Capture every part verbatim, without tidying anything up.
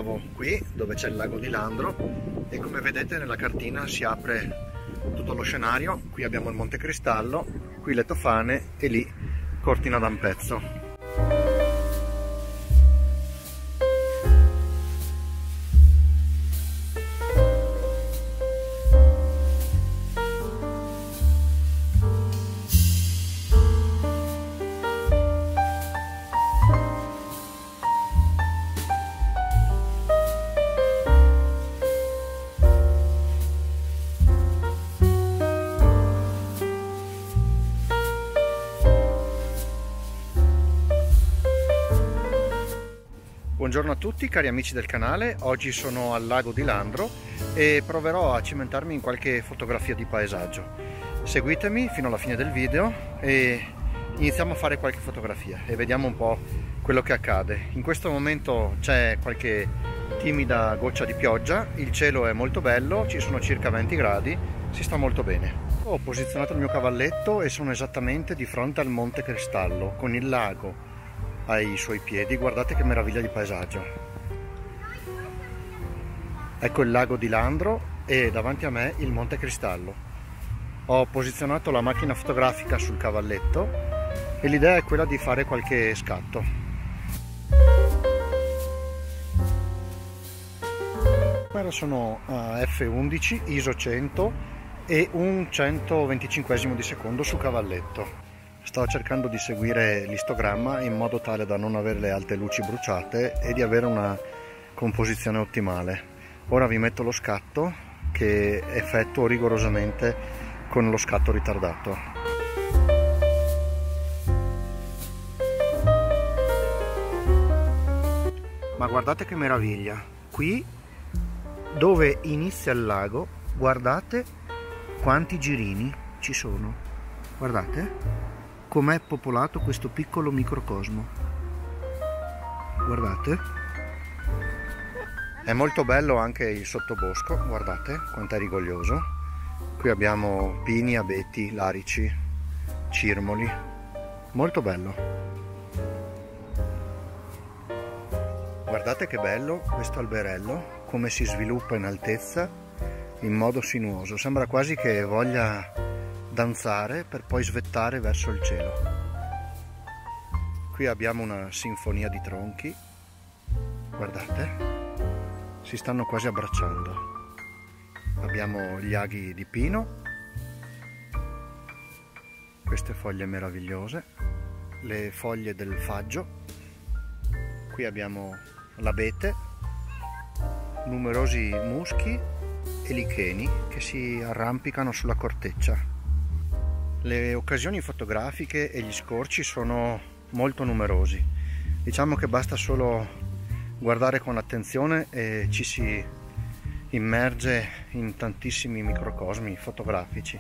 trovo qui dove c'è il lago di Landro e come vedete nella cartina si apre tutto lo scenario. Qui abbiamo il Monte Cristallo, qui le Tofane e lì Cortina d'Ampezzo. Buongiorno a tutti cari amici del canale, oggi sono al lago di Landro e proverò a cimentarmi in qualche fotografia di paesaggio. Seguitemi fino alla fine del video e iniziamo a fare qualche fotografia e vediamo un po' quello che accade. In questo momento c'è qualche timida goccia di pioggia, il cielo è molto bello, ci sono circa venti gradi, si sta molto bene. Ho posizionato il mio cavalletto e sono esattamente di fronte al Monte Cristallo con il lago ai suoi piedi. Guardate che meraviglia di paesaggio. Ecco il lago di Landro e davanti a me il Monte Cristallo. Ho posizionato la macchina fotografica sul cavalletto e l'idea è quella di fare qualche scatto. Ora sono a effe undici, ISO cento e un centoventicinquesimo di secondo su cavalletto. Sto cercando di seguire l'istogramma in modo tale da non avere le alte luci bruciate e di avere una composizione ottimale. Ora vi metto lo scatto che effettuo rigorosamente con lo scatto ritardato. Ma guardate che meraviglia! Qui dove inizia il lago, guardate quanti girini ci sono. Guardate com'è popolato questo piccolo microcosmo. Guardate. È molto bello anche il sottobosco, guardate quanto è rigoglioso. Qui abbiamo pini, abeti, larici, cirmoli. Molto bello. Guardate che bello questo alberello, come si sviluppa in altezza in modo sinuoso. Sembra quasi che voglia danzare per poi svettare verso il cielo. Qui abbiamo una sinfonia di tronchi, guardate, si stanno quasi abbracciando. Abbiamo gli aghi di pino, queste foglie meravigliose, le foglie del faggio, qui abbiamo l'abete, numerosi muschi e licheni che si arrampicano sulla corteccia. Le occasioni fotografiche e gli scorci sono molto numerosi. Diciamo che basta solo guardare con attenzione e ci si immerge in tantissimi microcosmi fotografici.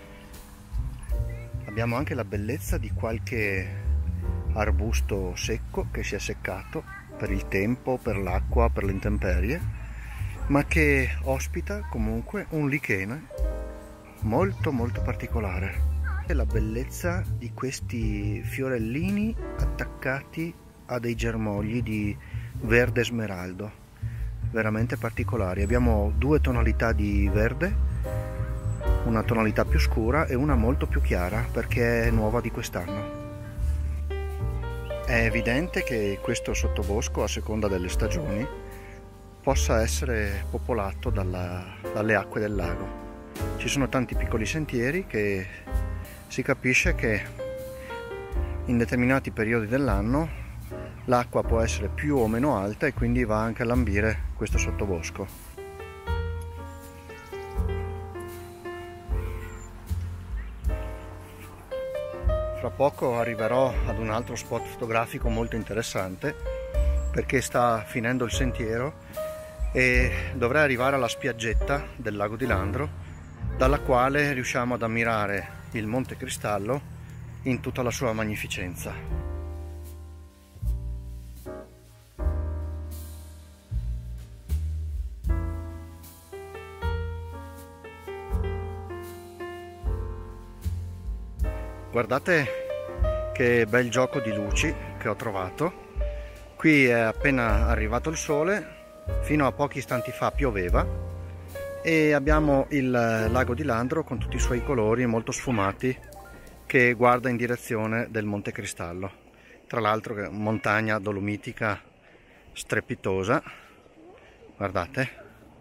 Abbiamo anche la bellezza di qualche arbusto secco che si è seccato per il tempo, per l'acqua, per le intemperie, ma che ospita comunque un lichene molto molto particolare. La bellezza di questi fiorellini attaccati a dei germogli di verde smeraldo veramente particolari. Abbiamo due tonalità di verde, una tonalità più scura e una molto più chiara perché è nuova di quest'anno. È evidente che questo sottobosco, a seconda delle stagioni, possa essere popolato dalla, dalle acque del lago. Ci sono tanti piccoli sentieri che si capisce che in determinati periodi dell'anno l'acqua può essere più o meno alta e quindi va anche a lambire questo sottobosco. Fra poco arriverò ad un altro spot fotografico molto interessante perché sta finendo il sentiero e dovrei arrivare alla spiaggetta del lago di Landro, dalla quale riusciamo ad ammirare il Monte Cristallo in tutta la sua magnificenza. Guardate che bel gioco di luci che ho trovato. Qui è appena arrivato il sole fino a pochi istanti fa pioveva, e abbiamo il lago di Landro con tutti i suoi colori molto sfumati che guarda in direzione del Monte Cristallo. Tra l'altro è una montagna dolomitica strepitosa, guardate.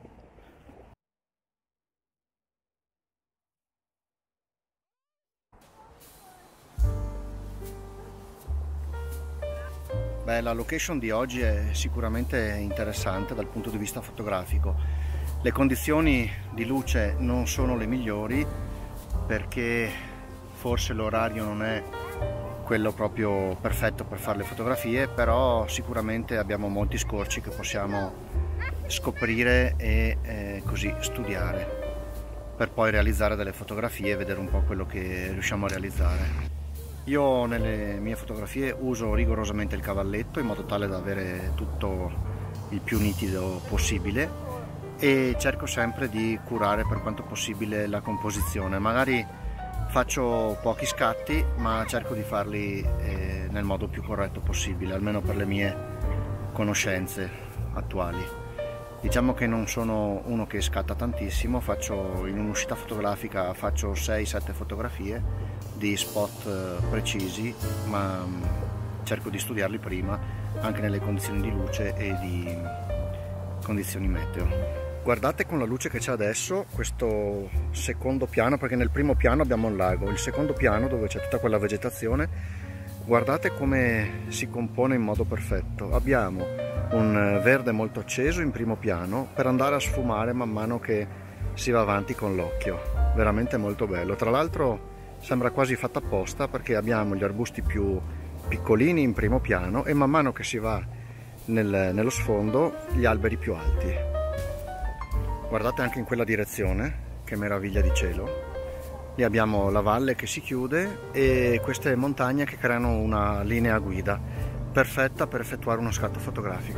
Beh, la location di oggi è sicuramente interessante dal punto di vista fotografico. Le condizioni di luce non sono le migliori perché forse l'orario non è quello proprio perfetto per fare le fotografie, però sicuramente abbiamo molti scorci che possiamo scoprire e eh, così studiare per poi realizzare delle fotografie e vedere un po' quello che riusciamo a realizzare. Io nelle mie fotografie uso rigorosamente il cavalletto in modo tale da avere tutto il più nitido possibile e cerco sempre di curare per quanto possibile la composizione. Magari faccio pochi scatti, ma cerco di farli eh, nel modo più corretto possibile, almeno per le mie conoscenze attuali. Diciamo che non sono uno che scatta tantissimo, faccio in un'uscita fotografica faccio sei sette fotografie di spot precisi, ma cerco di studiarli prima anche nelle condizioni di luce e di condizioni meteo. Guardate con la luce che c'è adesso questo secondo piano, perché nel primo piano abbiamo un lago, il secondo piano dove c'è tutta quella vegetazione, guardate come si compone in modo perfetto. Abbiamo un verde molto acceso in primo piano per andare a sfumare man mano che si va avanti con l'occhio, veramente molto bello. Tra l'altro sembra quasi fatta apposta perché abbiamo gli arbusti più piccolini in primo piano e man mano che si va nel, nello sfondo gli alberi più alti. Guardate anche in quella direzione, che meraviglia di cielo. Lì abbiamo la valle che si chiude e queste montagne che creano una linea guida perfetta per effettuare uno scatto fotografico.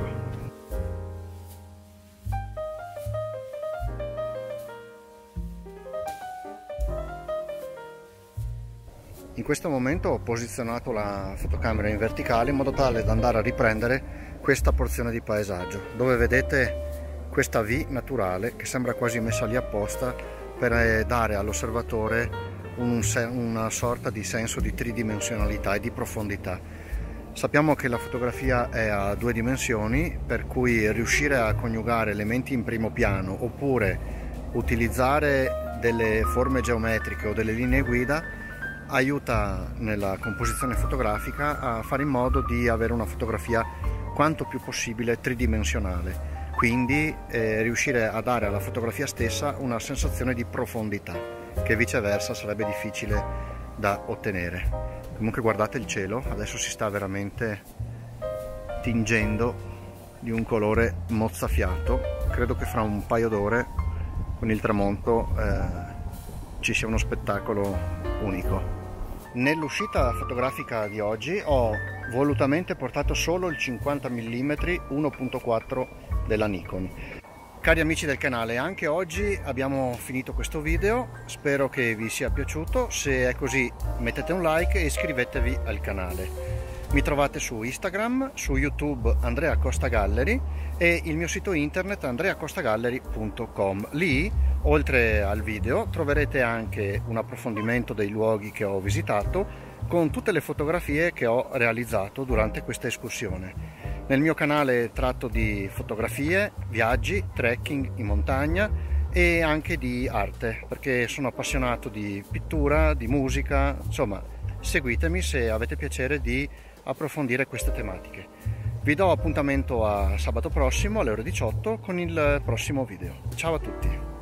In questo momento ho posizionato la fotocamera in verticale in modo tale da andare a riprendere questa porzione di paesaggio, dove vedete questa V naturale che sembra quasi messa lì apposta per dare all'osservatore un, una sorta di senso di tridimensionalità e di profondità. Sappiamo che la fotografia è a due dimensioni, per cui riuscire a coniugare elementi in primo piano oppure utilizzare delle forme geometriche o delle linee guida aiuta nella composizione fotografica a fare in modo di avere una fotografia quanto più possibile tridimensionale, quindi eh, riuscire a dare alla fotografia stessa una sensazione di profondità che viceversa sarebbe difficile da ottenere. Comunque guardate il cielo, adesso si sta veramente tingendo di un colore mozzafiato. Credo che fra un paio d'ore con il tramonto eh, ci sia uno spettacolo unico. Nell'uscita fotografica di oggi ho volutamente portato solo il cinquanta millimetri uno punto quattro della Nikon. Cari amici del canale, anche oggi abbiamo finito questo video, spero che vi sia piaciuto. Se è così mettete un like e iscrivetevi al canale. Mi trovate su Instagram, su YouTube Andrea Costa Gallery e il mio sito internet andrea costa gallery punto com. Lì, oltre al video, troverete anche un approfondimento dei luoghi che ho visitato con tutte le fotografie che ho realizzato durante questa escursione. Nel mio canale tratto di fotografie, viaggi, trekking in montagna e anche di arte, perché sono appassionato di pittura, di musica, insomma seguitemi se avete piacere di approfondire queste tematiche. Vi do appuntamento a sabato prossimo alle ore diciotto con il prossimo video. Ciao a tutti!